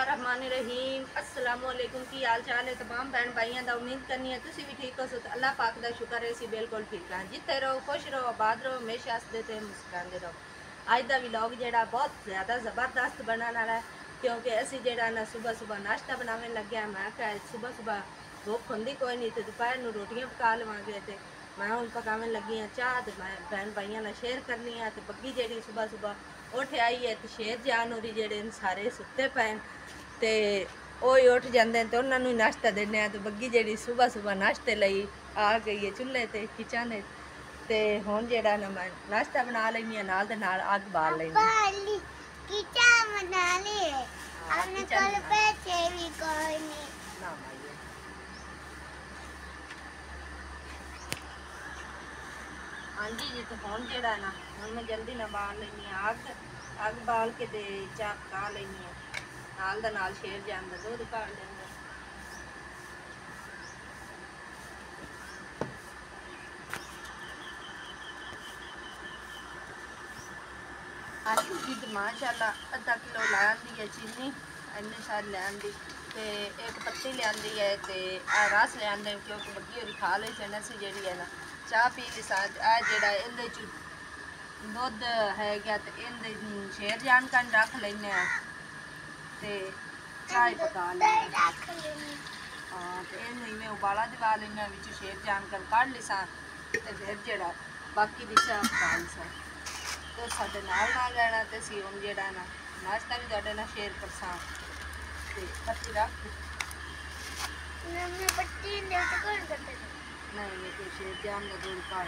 बिस्मिल्लाहिर्रहमानिर्रहीम अस्सलामुअलैकुम की हाल चाल है तमाम भैन भाइयों का। उम्मीद करनी है तुसी भी ठीक हो सो। अल्लाह पाक का शुक्र है असी बिल्कुल ठीक हाँ। जिते रहो खुश रहो आबाद रहो हमेशा हसते थे मुस्कुराते रहो। अज का व्लॉग जोड़ा बहुत ज़्यादा ज़बरदस्त बनने वाला है क्योंकि असी जोड़ा ना सुबह सुबह नाश्ता बनाने लगे। मैं क्या सुबह सुबह भुख होंगी कोई नहीं तो दोपहर में रोटियां पका लवेंगे। तो मैं हूँ पकाने लगी हाँ चाह। तो मैं भैन भाइयों शेयर करनी है। तो बग्गी जी सुबह सुबह उठ आई है तो शेर जान हो जोड़े सारे सुते पे तो वही उठ जाते हैं तो उन्होंने नाश्ता देने। तो बग्गी जी सुबह सुबह नाश्ते ली आ गई है चूल्हे ते किचन ते हुण जेड़ा ना मैं नाश्ता बना लैनी नाल दे नाल अग बाल लैनी। हाँ जी जी तो हुण जेड़ा ना हुण मैं जल्दी ना बाल लैनी अग अग बाल के ते चाह पका लैनी नाल दा नाल शेर जान दा दूध काढ़ लेंगे। हाँ जी तो माशाल्लाह आधा किलो लांदी है चीनी इन्नी सारी लियांदी ते एक पत्ती लियांदी है ते आ रस लियांदे क्योंकि बग्गी होरी खा ली सी नसी जेड़ी है ना चाह पी ली सा। आ जेड़ा इहदे च दुध है गया तो इहदे शेर जान कन रख लैने ते चाय पका लेंगे। हाँ तो इन्हें उबाला दिवा लेना विच शेर जान कर काढ़ ली सा ते फिर जेड़ा बाकी दी चाह पका ली सा। तो साडे नाल रहना तो असीं हुण जेड़ा ना नाश्ता भी तुहाडे नाल शेयर करसां ते पत्ती रख नहीं तो शेर जान का दूध काढ़।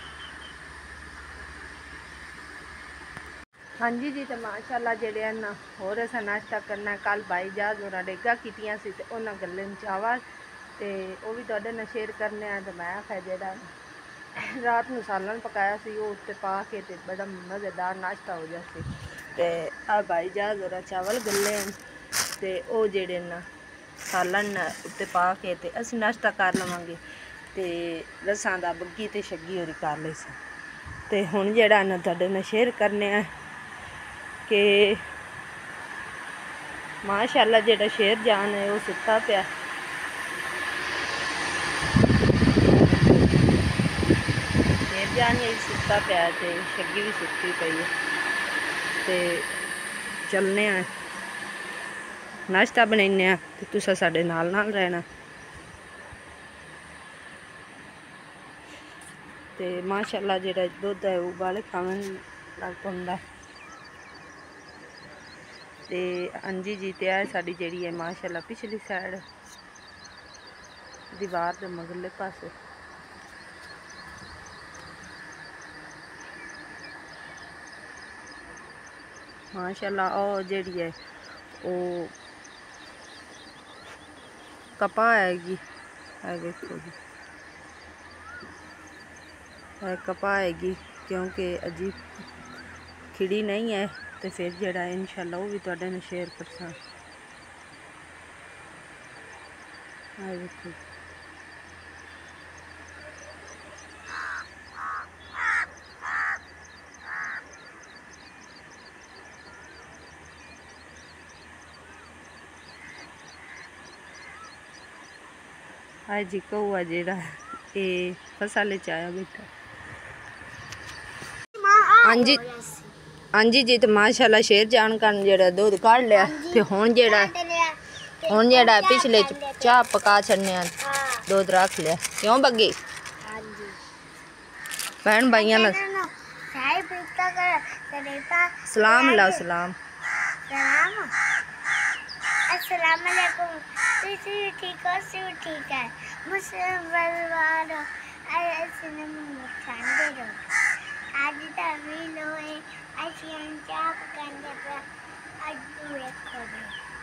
हाँ जी जी तो माशाल्लाह जेड़े ना होर असां नाश्ता करना कल भाई जहाज होरां डेगा कीतियां सी ते उन्हां गल्ले चावल ते वो भी तुहाडे नाल शेयर करने तो मैं आखिया जेड़ा रात में सालन पकाया सी वो उत्ते पा के ते बड़ा मज़ेदार नाश्ता हो जासी। ते आ भाई जहाज होरां चावल गले ते वो जेड़े ना सालन उत्ते पा के ते असीं नाश्ता कर लवांगे ते रसां दा बग्गी ते शग्गी होरी कर लई सी। ते हुण जेड़ा ना तुहाडे नाल शेयर करने कि माशाल्लाह जेड़ा शेर जान है वो सुता पिया शेर जान ही सुता पिया ते शग्गी भी सुती पई है। ते चलने नाश्ता बनाने ते तुसां साडे नाल नाल रहना। ते माशाल्लाह जेड़ा दुध है वो उबाले खावन लग पौंदा ते हाँ जी जी ते है साडी जेड़ी है माशाल्लाह पिछली साइड दीवार दे मगरले पासे माशाल्लाह ओ जेड़ी है वो कपा आएगी देखो जी कपा आएगी क्योंकि अजीब खिड़ी नहीं है तो फिर जड़ा इंशाल्लाह वो भी तुहाडे नाल शेयर करसां। देखो आज जी कौआ जेड़ा ये फसल च आया बैठा। हाँ जी जी तो माशाल्लाह शेर जान कन जेड़ा दूध काढ़ लिया ते हुण जेड़ा पिछले चाह पका छड़ने दूध रख लिया क्यों बग्गी भैन भाइयों ना सलाम लाओ सलाम अस्सलाम वालेकुम। तुसी ठीक हो सी ठीक है मुस्लिम परिवार ऐसे नमूने खाने दो आज तभी लोए ऐसी अंचा पकाने पर आज पूरे खोदे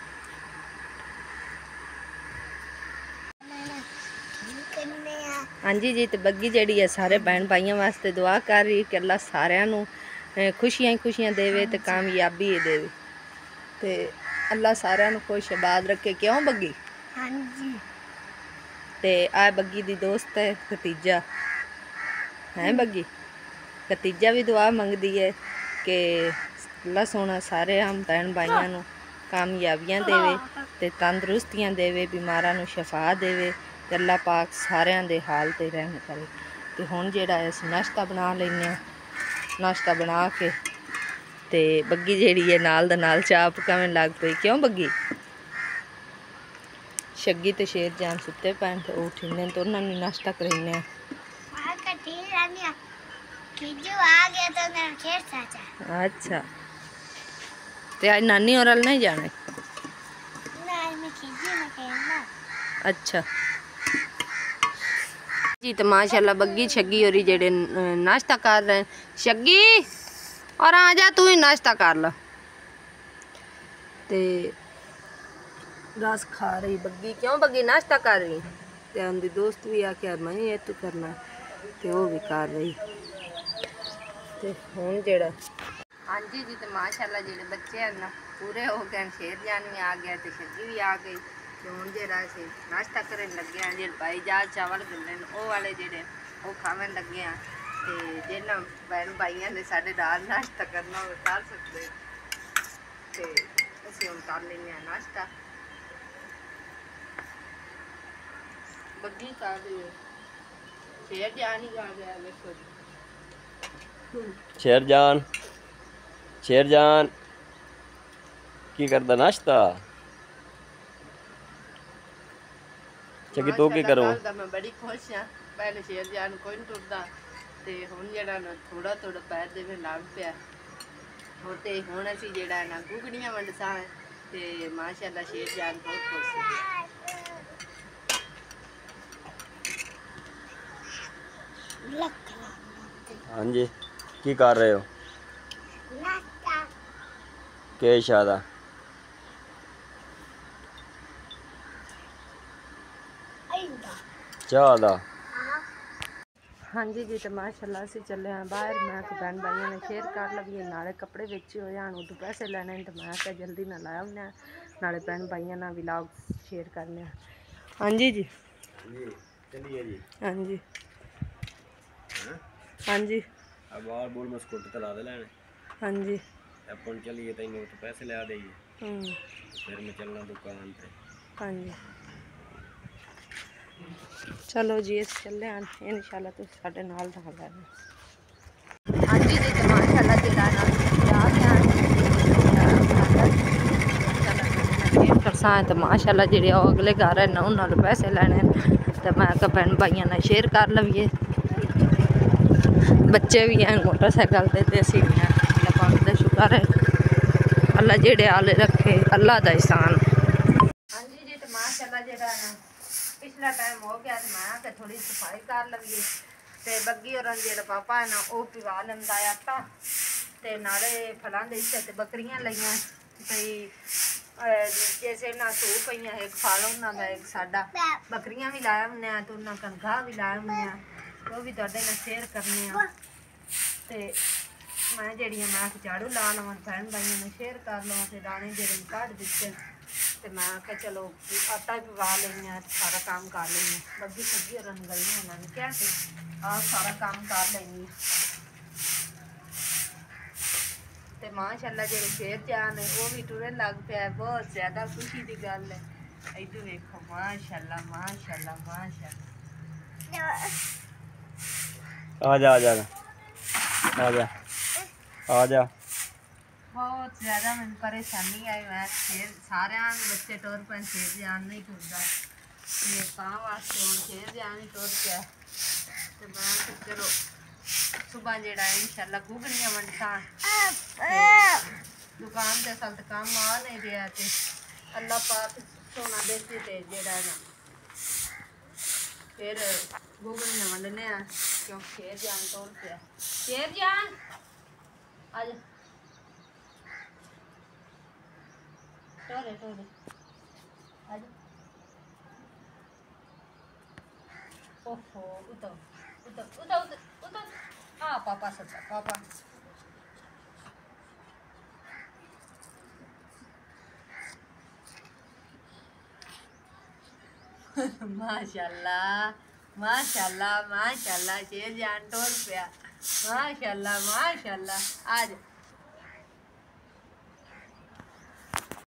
हाँ जी जी तो बग्गी जी है सारे भैन भाइयों वास्ते दुआ कर रही कि अल्लाह सारिਆਂ ਨੂੰ खुशियां ही खुशियां देवे तो कामयाबी देवे तो अल्लाह सारिਆਂ ਨੂੰ खुश आबाद रखे क्यों बग्गी। हाँ जी ते आ बग्गी दी दोस्त है खतीजा है बग्गी खतीजा भी दुआ मंगदी है कि अल्लाह सोना सारे हम भैन भाइयों कामयाबियां देवे ते तंदुरुस्तियां देवे, बीमारां नूं शफा देवे ते अल्लाह पाक सारियां दे हाल ते रहम करे। ते हुण जिहड़ा असीं नाश्ता बना लैने आ। नाश्ता बना के ते बग्गी जिहड़ी है नाल दा नाल चाह पकावन लग पई। क्यों बग्गी? शग्गी ते शेर जान सुते पैन ते उठिने तो उन्हां नूं नाश्ता कराने। अच्छा ते आज नानी और नहीं जाना? अच्छा जी। तो माशाल्लाह बग्गी शग्गी और जेड़े नाश्ता कर रहे हैं। शग्गी और आ जा तू ही नाश्ता कर ला। ते रस खा रही बग्गी। क्यों बग्गी नाश्ता कर रही? ते उनकी दोस्त भी आख्या मैं ये तू करना ते वो भी कर रही। ते हुण जेड़ा हाँ जी जी। तो माशाल्लाह जेड़े बच्चे हैं ना पूरे हो गए। शेर जान भी आ गया ते शग्गी भी आ गई। तो हुण जेड़ा असीं नाश्ता करन लगे हैं। जेड़े भाई जाल चावल गले वो वाले जेड़े वो खावन लगे हैं। ते जिन्हां भैन भाइयों ने साडे नाल नाश्ता करना वो कर सकते। ते असीं हुण कर लैने आ नाश्ता। बग्गी कर रही है। शेर जान ही आ गया देखो जी। शेरजान की करदा नाश्ता? चंगी तू की करूं? मैं बड़ी खुश हाँ। पहले शेर जान कोई नहीं टुरदा ते हुण जेड़ा ना थोड़ा थोड़ा पैर देवे लग पिया। ते हुण असीं जेड़ा ना गुगड़ियां वंडसां ते माशाल्लाह शेर जान बहुत खुश है। हाँ जी की कर रहे हो? के इशारा? चाह दा? हाँ जी जी। तो माशाल्लाह असीं चले हैं बाहर। मैं तो बहन भाइयों ने शेयर कर लवीए नाले कपड़े बेचे हो जान उदू पैसे लेने तो मैं क्या जल्दी ना लाया उन्हें नाले बहन भाइयों ना व्लॉग शेयर करने। हाँ जी जी चलिए जी। हाँ जी हाँ जी अब और बोल मैं स्कूटर चला दे लेने। हाँ जी अपन चलिए तैनू तो पैसे ला देगी फिर मैं चलना दुकान पे। हाँ जी चलो जी अस चले हैं इंशाल्लाह तुम साडे नाल रहना। हाँ जी जी। तो माशाल्लाह जेड़ा ना करसा तो माशाल्लाह जेड़े अगले घर है ना उन्होंने पैसे लेने तो मैं क्या भैन भाइयों ने शेयर कर लवीए। बच्चे भी हैं मोटरसाइकिल ते असीं भी हैं। अल्लाह पाक दा शुक्र है। अल्लाह जेड़े आले रखे अल्लाह दा एहसान। हाँ जी जी। तो माशाल्लाह जेड़ा ना पिछला टाइम हो गया तो मैं आके थोड़ी सफाई कर लवीए। ते बग्गी और जेड़ा पापा है ना वो पिवा लेंदा आटा ते नाले फलां दे ते बकरियां लईयां भई जैसे ना सू पईयां एक फाल उन्हां दा एक साडा बकरियां भी लाया हुन्ने आ तो उन्हां कंघा भी लाया हुन्ने आ वो भी तुहाडे नाल शेयर करने आ। ते मैं जेड़ियां मैं झाड़ू ला लवां भैन भाइयों ने शेयर कर लवां ते दाने जेड़े कढ़ दित्ते ते मैं आख्या चलो आटा भी पवा लैने सारा काम कर लैने। बग्गी सब्जी और गलियां उन्होंने क्या सारा काम कर लैनी। ते माशाल्लाह जेड़े शेर जान है वो भी टुरन लग पिया। बहुत ज़्यादा खुशी की गल है। इधर देखो माशाल्लाह माशाल्लाह माशाल्लाह। आजा आजा आजा आजा। बहुत ज़्यादा मैंने परेशानी आई। मैं शेर सारे बच्चे टुर पे शेर जान नहीं टुरदा कां वास्ते हम शेर जान ही टुर गया। तो मैं चलो सुबह जेड़ा इंशाल्लाह गुगड़ियां वंडसां दुकान के असल तो काम आ नहीं रहा ते अल्लाह पाक सोना देती ते जेड़ा ना फिर गुगड़ियां वंडने क्यों शेर जान टुर पिया। शेर जान आज टोरे टोरे आज ओहो उतर उतर उतर उतर उतर। हाँ पापा सच्चा पापा माशाल्लाह माशाल्लाह माशाल्लाह शेर जान टोर पिया। माशाल्लाह माशाल्लाह आज